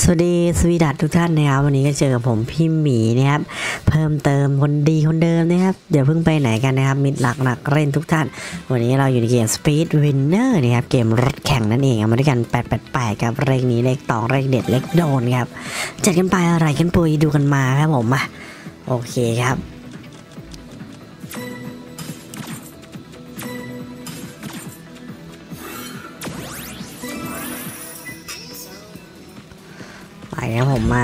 วัสดีสวีดัตทุกท่านนะครับวันนี้ก็เจอกับผมพี่หมีนะครับเพิ่มเติมคนดีคนเดิมนะครับเดี๋ยวเพิ่งไปไหนกันนะครับมิตรหลักนักเล่นทุกท่านวันนี้เราอยู่ในเกม Speed Winner นะครับเกมรถแข่งนั่นเองมาด้วยกัน888ครับเลขนี้เลขตองเลขเด็ดเลขโดนครับจัดกันไปอะไรกันปุยดูกันมาครับผมมาโอเคครับไปครับผมมา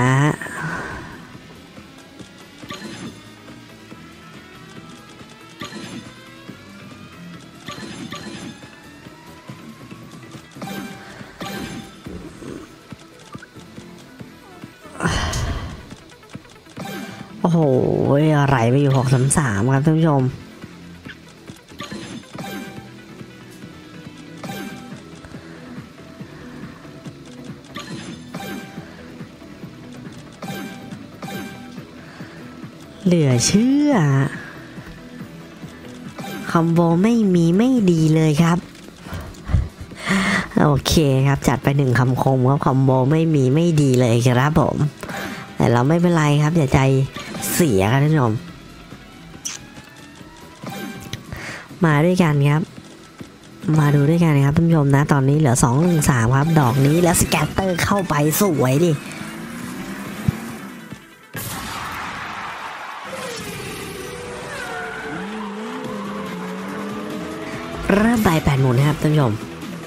โอ้โหไหลไปอยู่633ครับท่านผู้ชมเหลือเชื่อคอมโบไม่มีไม่ดีเลยครับโอเคครับจัดไป1คำคมครับคอมโบไม่มีไม่ดีเลยครับผมแต่เราไม่เป็นไรครับอย่าใจเสียกันท่านผู้ชมมาด้วยกันครับมาดูด้วยกันครับท่านผู้ชมนะตอนนี้เหลือ213ครับดอกนี้แล้วสแกตเตอร์เข้าไปสวยดิเริ่มใบ8หมุนครับท่านผู้ชม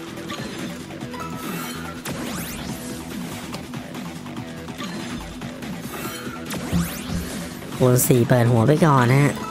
คูณ4เปิดหัวไปก่อนนะฮะ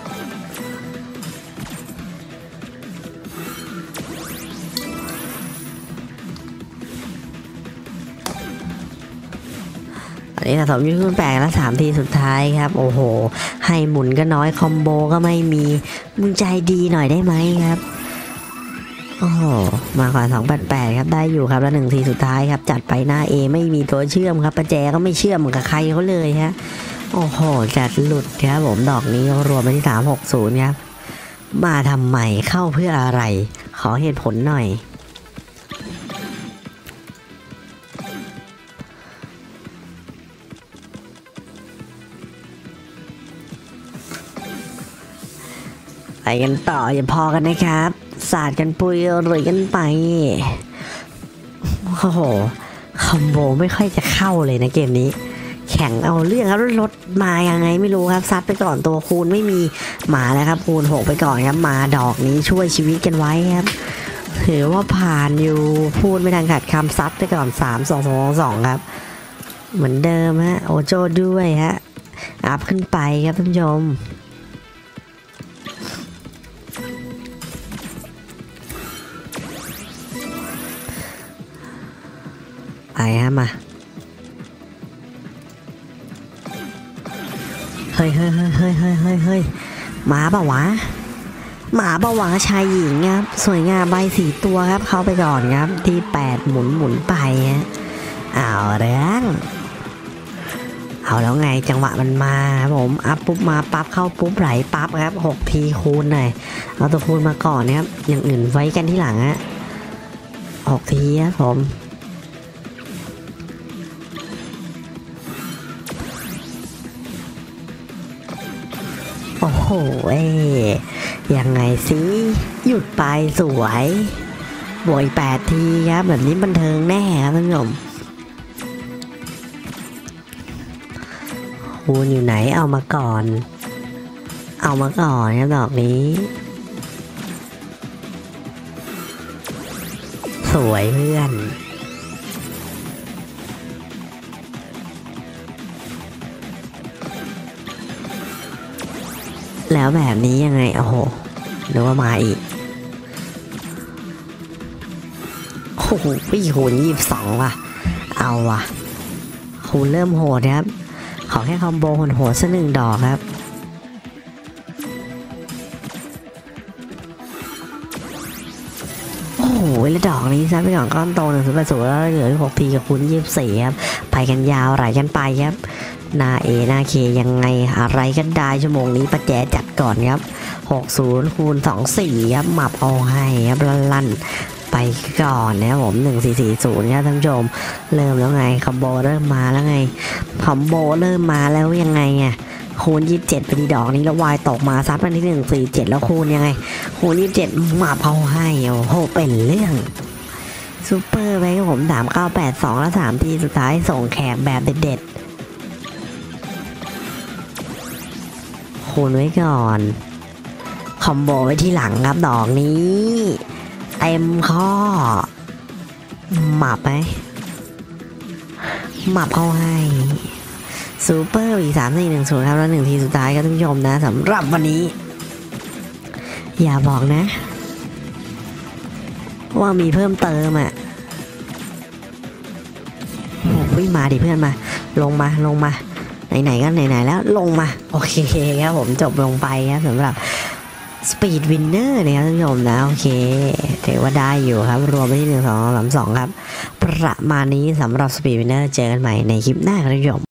อันนี้สะสมอยู่คูณ8แล้ว3ทีสุดท้ายครับโอ้โหให้หมุนก็น้อยคอมโบก็ไม่มีมึงใจดีหน่อยได้ไหมครับโอ้โหมาก่อน288ครับได้อยู่ครับแล้ว1ทีสุดท้ายครับจัดไปหน้า A ไม่มีตัวเชื่อมครับประแจก็ไม่เชื่อมกับใครเขาเลยฮะโอ้โหจัดหลุดครับผมดอกนี้รวมไปที่360ครับมาทำใหม่เข้าเพื่ออะไรขอเหตุผลหน่อยไปกันต่ออย่าพอกันนะครับสาดกันปุยเลยกันไปโอ้โหคอมโบไม่ค่อยจะเข้าเลยนะเกมนี้แข่งเอาเรื่องครับรถมายังไงไม่รู้ครับซัดไปก่อนตัวคูณไม่มีมาแล้วครับคูณ6ไปก่อนครับมาดอกนี้ช่วยชีวิตกันไว้ครับถือว่าผ่านอยู่พูดไม่ทันขาดคำซัดไปก่อน3-2-2-2ครับเหมือนเดิมฮะโอโจด้วยฮะอัพขึ้นไปครับท่านผู้ชมไปฮะมาเฮ้ยมาปะวะหมาปะวะชายหญิงครับสวยงามใบ4ตัวครับเข้าไปก่อนครับที่8หมุนไปฮะเอาเรื่องเอาแล้วไงจังหวะมันมาครับผมอัพปุ๊บมาปั๊บเข้าปุ๊บไหลปั๊บครับ6ทีคูณหน่อยเอาตัวคูณมาก่อนนะครับอย่างอื่นไว้กันที่หลังฮะ6ทีครับผมโอ้โหยังไงสิหยุดไปสวยบวก8ทีครับแบบนี้บันเทิงแน่ครับท่านผู้ชมคูณอยู่ไหนเอามาก่อนครับดอกนี้สวยเพื่อนแล้วแบบนี้ยังไงโอ้โหหรือว่ามาอีกโอ้โหพี่คูณ22ว่ะเอาว่ะคูณเริ่มโหดครับขอแค่คอมโบโหดสัก1ดอกครับโอ้โหแล้วดอกนี้ซะไปก่อนก้อนโต1-0แล้วเหลือ6ทีกับคูณ24ครับไปกันยาวไหลกันไปครับหน้า A หน้า K ยังไงอะไรก็ได้ชั่วโมงนี้ประแจจัดก่อนครับ60คูณ24ครับหมับเอาให้ครับลั่นไปก่อนนะครับผม1440ครับท่านผู้ชมเริ่มแล้วไงคอมโบเริ่มมาแล้วไงคอมโบเริ่มมาแล้วยังไงอ่ะคูณ27ไปดีดอกนี้แล้ววายตกมาซับกันที่147แล้วคูณยังไงคูณ27มาเอาให้โอ้โหเป็นเรื่องซูเปอร์ไปครับผม3982แล้ว3ทีสุดท้ายส่งแขกแบบเด็ดๆคูณไว้ก่อนคอมโบไว้ที่หลังครับดอกนี้เต็มข้อหมับไหมหมับเข้าให้ซูเปอร์อีก3410ครับแล้ว1ทีสุดท้ายครับท่านผู้ชมนะสำหรับวันนี้อย่าบอกนะว่ามีเพิ่มเติมอ่ะโอ้ยมาดิเพื่อนมาลงมาไหนๆก็ไหนๆแล้วลงมาโอเคครับผมจบลงไปครับสำหรับสปีดวินเนอร์นะครับท่านผู้ชมนะโอเคถือว่าได้อยู่ครับรวมไปที่1 2 3 2ครับประมาณนี้สำหรับสปีดวินเนอร์เจอกันใหม่ในคลิปหน้าครับท่านผู้ชม